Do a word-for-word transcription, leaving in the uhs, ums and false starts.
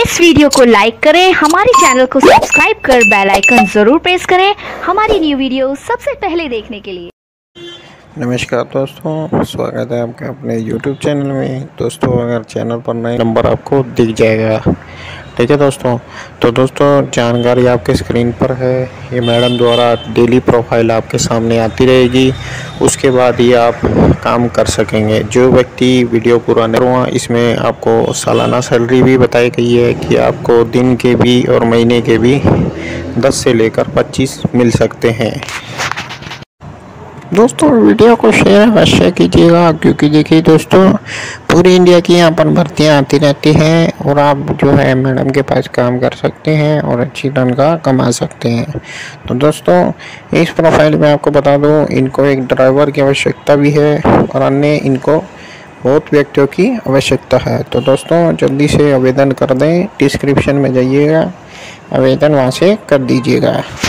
इस वीडियो को लाइक करें, हमारे चैनल को सब्सक्राइब कर बेल आइकन जरूर प्रेस करें हमारी न्यू वीडियो सबसे पहले देखने के लिए। नमस्कार दोस्तों, स्वागत है आपका अपने यूट्यूब चैनल में। दोस्तों अगर चैनल पर नए नंबर आपको दिख जाएगा, ठीक है दोस्तों। तो दोस्तों जानकारी आपके स्क्रीन पर है, ये मैडम द्वारा डेली प्रोफाइल आपके सामने आती रहेगी। उसके बाद ये आप काम कर सकेंगे। जो व्यक्ति वीडियो पूरा नहीं हुआ, इसमें आपको सालाना सैलरी भी बताई गई है कि आपको दिन के भी और महीने के भी दस से लेकर पच्चीस मिल सकते हैं। दोस्तों वीडियो को शेयर अवश्य कीजिएगा, क्योंकि देखिए दोस्तों पूरी इंडिया की यहाँ पर भर्तियाँ आती रहती हैं और आप जो है मैडम के पास काम कर सकते हैं और अच्छी तनख्वाह कमा सकते हैं। तो दोस्तों इस प्रोफाइल में आपको बता दूँ, इनको एक ड्राइवर की आवश्यकता भी है और अन्य इनको बहुत व्यक्तियों की आवश्यकता है। तो दोस्तों जल्दी से आवेदन कर दें, डिस्क्रिप्शन में जाइएगा, आवेदन वहाँ से कर दीजिएगा।